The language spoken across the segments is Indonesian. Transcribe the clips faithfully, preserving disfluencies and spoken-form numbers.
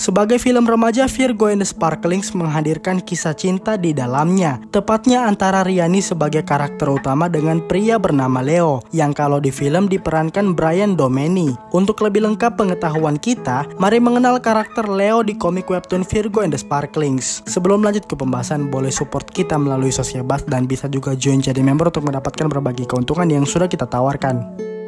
Sebagai film remaja, Virgo and the Sparklings menghadirkan kisah cinta di dalamnya, tepatnya antara Riani sebagai karakter utama dengan pria bernama Leo, yang kalau di film diperankan Brian Domeni. Untuk lebih lengkap pengetahuan kita, mari mengenal karakter Leo di komik webtoon Virgo and the Sparklings. Sebelum lanjut ke pembahasan, boleh support kita melalui Sosiabas dan bisa juga join jadi member untuk mendapatkan berbagai keuntungan yang sudah kita tawarkan.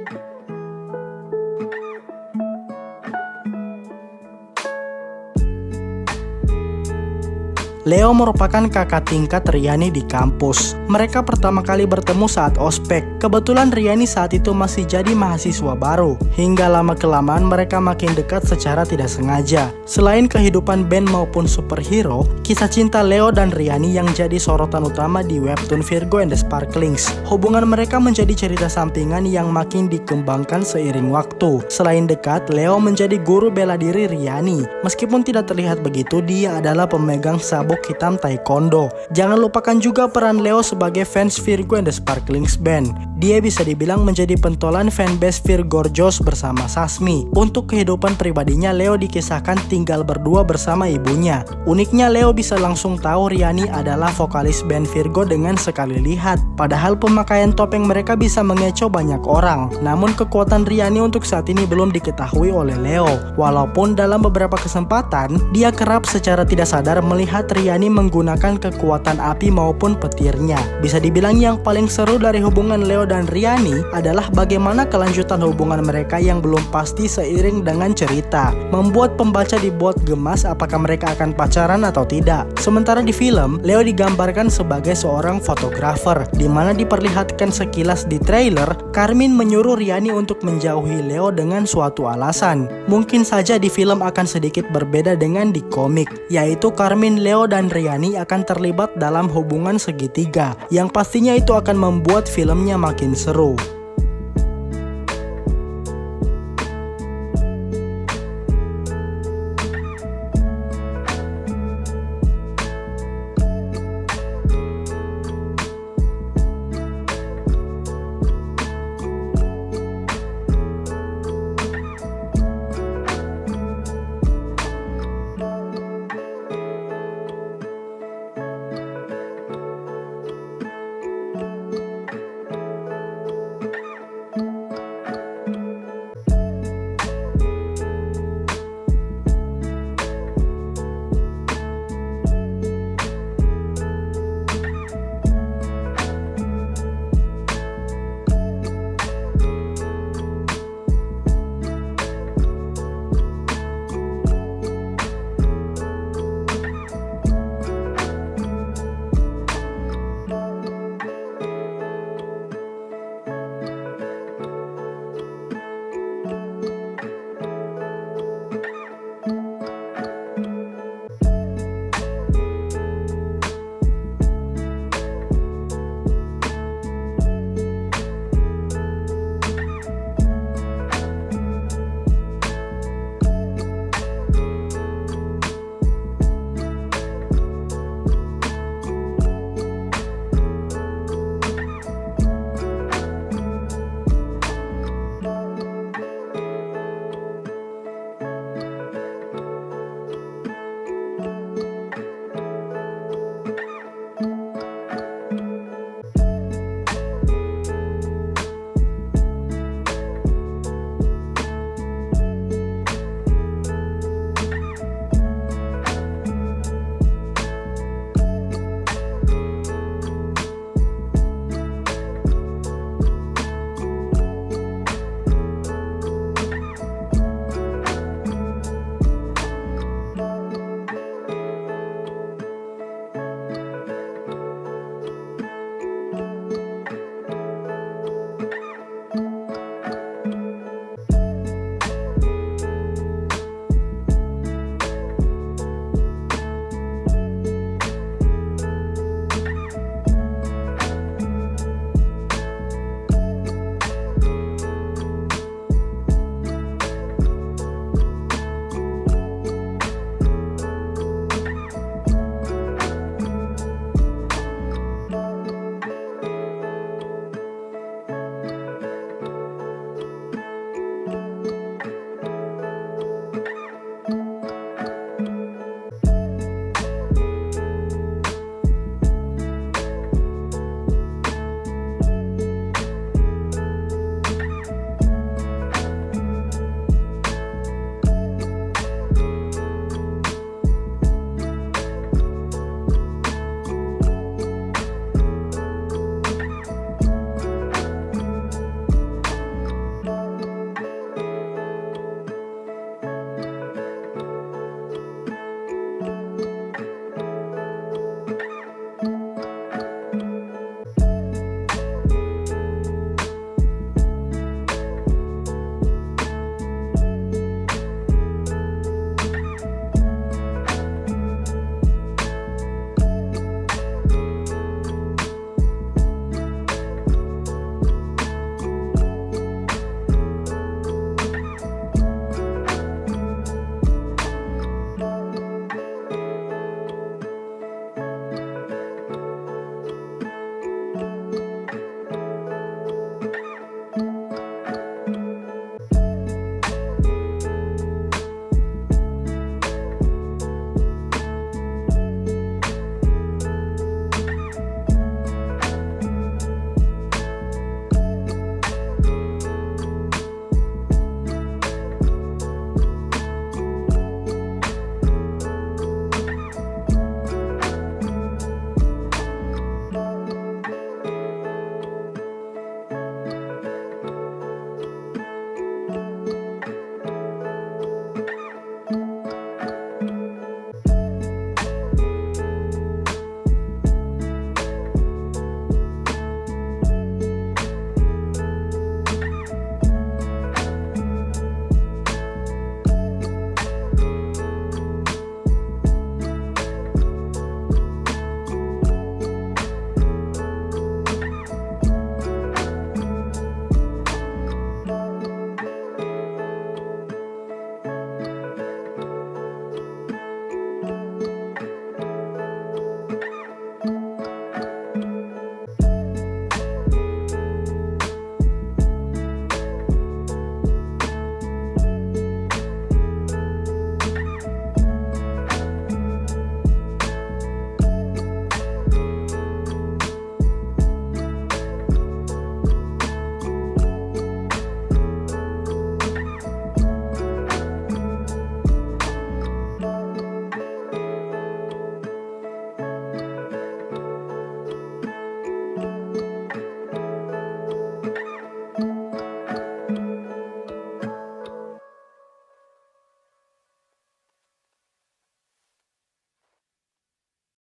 Leo merupakan kakak tingkat Riani di kampus. Mereka pertama kali bertemu saat ospek. Kebetulan Riani saat itu masih jadi mahasiswa baru. Hingga lama-kelamaan mereka makin dekat secara tidak sengaja. Selain kehidupan band maupun superhero, kisah cinta Leo dan Riani yang jadi sorotan utama di webtoon Virgo and the Sparklings. Hubungan mereka menjadi cerita sampingan yang makin dikembangkan seiring waktu. Selain dekat, Leo menjadi guru bela diri Riani. Meskipun tidak terlihat begitu, dia adalah pemegang sabuk hitam taekwondo. Jangan lupakan juga peran Leo sebagai fans Virgo and the Sparklings band. Dia bisa dibilang menjadi pentolan fanbase Virgorjos bersama Sasmi. Untuk kehidupan pribadinya, Leo dikisahkan tinggal berdua bersama ibunya. Uniknya, Leo bisa langsung tahu Riani adalah vokalis band Virgo dengan sekali lihat. Padahal pemakaian topeng mereka bisa mengecoh banyak orang. Namun kekuatan Riani untuk saat ini belum diketahui oleh Leo. Walaupun dalam beberapa kesempatan, dia kerap secara tidak sadar melihat Riani menggunakan kekuatan api maupun petirnya. Bisa dibilang yang paling seru dari hubungan Leo dan Riani adalah bagaimana kelanjutan hubungan mereka yang belum pasti seiring dengan cerita, membuat pembaca dibuat gemas apakah mereka akan pacaran atau tidak. Sementara di film, Leo digambarkan sebagai seorang fotografer, di mana diperlihatkan sekilas di trailer, Carmine menyuruh Riani untuk menjauhi Leo dengan suatu alasan. Mungkin saja di film akan sedikit berbeda dengan di komik, yaitu Carmine, Leo, dan Riani akan terlibat dalam hubungan segitiga, yang pastinya itu akan membuat filmnya makin seru.